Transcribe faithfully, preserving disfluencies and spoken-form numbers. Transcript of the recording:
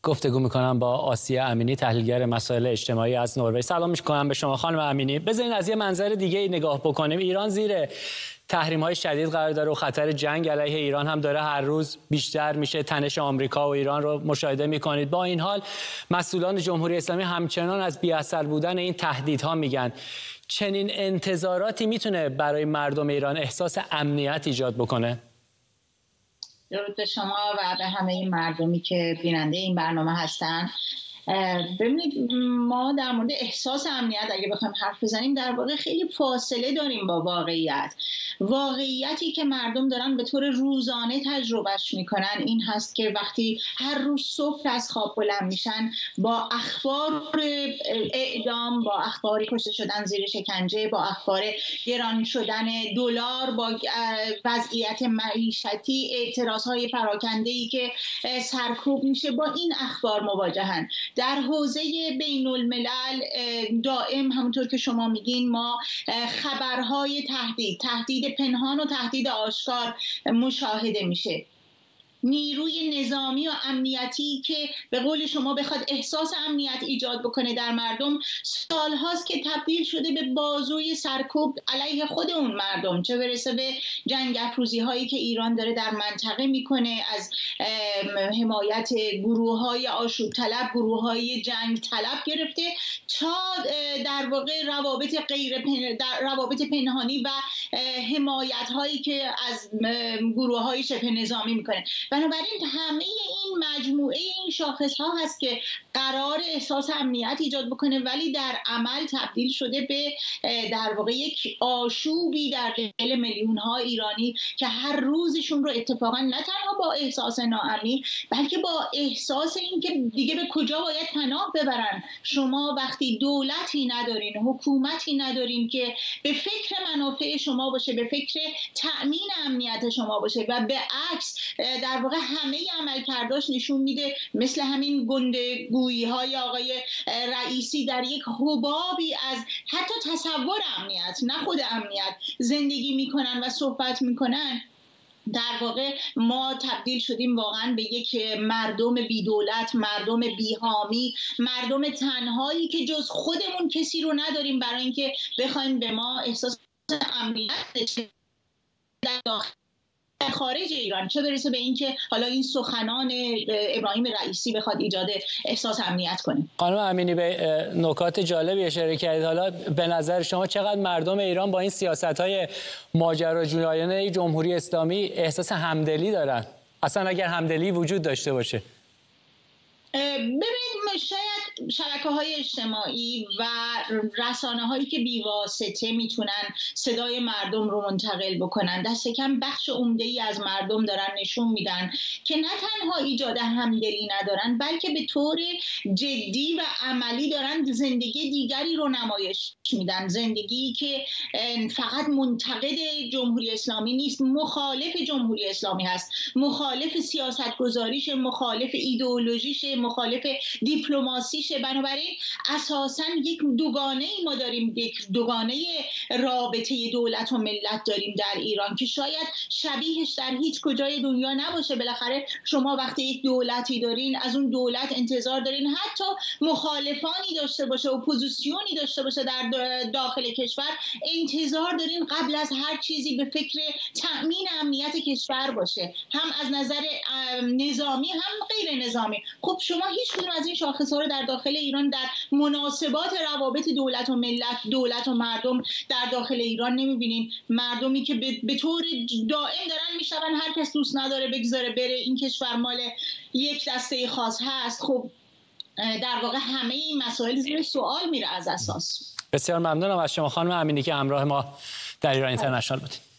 گفتگو میکنم با آسیه امینی، تحلیلگر مسائل اجتماعی از نروژ. سلام میکنم به شما خانم امینی. بذارین از یه منظر دیگه نگاه بکنیم. ایران زیر تحریم‌های شدید قرار داره و خطر جنگ علیه ایران هم داره هر روز بیشتر میشه. تنش آمریکا و ایران رو مشاهده میکنید. با این حال مسئولان جمهوری اسلامی همچنان از بی‌اثر بودن این تهدیدها میگن. چنین انتظاراتی میتونه برای مردم ایران احساس امنیت ایجاد بکنه؟ درود به شما و به همه این مردمی که بیننده این برنامه هستن. ببینید، ما در مورد احساس امنیت اگه بخوایم حرف بزنیم در واقع خیلی فاصله داریم با واقعیت. واقعیتی که مردم دارن به طور روزانه تجربهش میکنن این هست که وقتی هر روز صبح از خواب بلند میشن با اخبار اعدام، با اخبار کشته شدن زیر شکنجه، با اخبار گران شدن دلار، با وضعیت معیشتی، اعتراضهای پراکنده‌ای که سرکوب میشه، با این اخبار مواجهن. در حوزه بین الملل دائم همونطور که شما میگین ما خبرهای تهدید، تهدید پنهان و تهدید آشکار مشاهده میشه. نیروی نظامی و امنیتی که به قول شما بخواد احساس امنیت ایجاد بکنه در مردم، سالهاست که تبدیل شده به بازوی سرکوب علیه خود اون مردم، چه برسه به جنگ افروزی هایی که ایران داره در منطقه میکنه، از حمایت گروه های آشوب طلب، گروه های جنگ طلب گرفته تا در واقع روابط غیر پن... در روابط پنهانی و حمایت هایی که از گروه های شبه نظامی میکنه. بنابراین همه این مجموعه این شاخص ها هست که قرار احساس امنیت ایجاد بکنه، ولی در عمل تبدیل شده به در واقع یک آشوبی در دل میلیون ها ایرانی که هر روزشون رو اتفاقا نه تنها با احساس ناامنی بلکه با احساس این که دیگه به کجا باید پناه ببرن. شما وقتی دولتی ندارین، حکومتی ندارین که به فکر منافع شما باشه، به فکر تأمین امنیت شما باشه و به عکس در واقع همه عملکرداش نشون میده مثل همین گندگویی های آقای رئیسی در یک حبابی از حتی تصور امنیت، نه خود امنیت، زندگی میکنن و صحبت میکنن. در واقع ما تبدیل شدیم واقعا به یک مردم بی دولت، مردم بی حامی، مردم تنهایی که جز خودمون کسی رو نداریم برای اینکه بخوایم به ما احساس امنیت در داخل خارج ایران، چه برسه به اینکه حالا این سخنان ابراهیم رئیسی بخواد ایجاد احساس امنیت کنه. خانم امینی به نکات جالبی اشاره کردید. حالا به نظر شما چقدر مردم ایران با این سیاست‌های ماجراجویانه جمهوری اسلامی احساس همدلی دارن؟ اصلا اگر همدلی وجود داشته باشه؟ ببینید، شاید شبکه‌های اجتماعی و رسانه‌هایی که بی‌واسطه میتونن صدای مردم رو منتقل بکنن، دست کم بخش عمده‌ای از مردم دارن نشون میدن که نه تنها ایجاد همدلی ندارن بلکه به طور جدی و عملی دارن زندگی دیگری رو نمایش میدن، زندگی که فقط منتقد جمهوری اسلامی نیست، مخالف جمهوری اسلامی هست، مخالف سیاست‌گذاریش، مخالف ایدئولوژیش، مخالف دیپلماسیشه. بنابراین اساساً یک دوگانه ای ما داریم، یک دوگانه رابطه دولت و ملت داریم در ایران که شاید شبیهش در هیچ کجای دنیا نباشه. بالاخره شما وقتی یک دولتی دارین، از اون دولت انتظار دارین حتی مخالفانی داشته باشه، اپوزیسیونی داشته باشه در داخل کشور، انتظار دارین قبل از هر چیزی به فکر تأمین امنیت کشور باشه، هم از نظر نظامی هم غیر نظامی. خب شما هیچ کدوم از این شاخص‌ها رو در داخل ایران در مناسبات روابط دولت و ملت، دولت و مردم در داخل ایران نمی‌بینین. مردمی که به طور دائم دارن میشون هر کس دوست نداره بگذاره بره، این کشور مال یک دسته خاص هست. خب در واقع همه این مسائل زیر سوال میره از اساس. بسیار ممنونم از شما خانم امینی که همراه ما در ایران اینترنشنال بودید.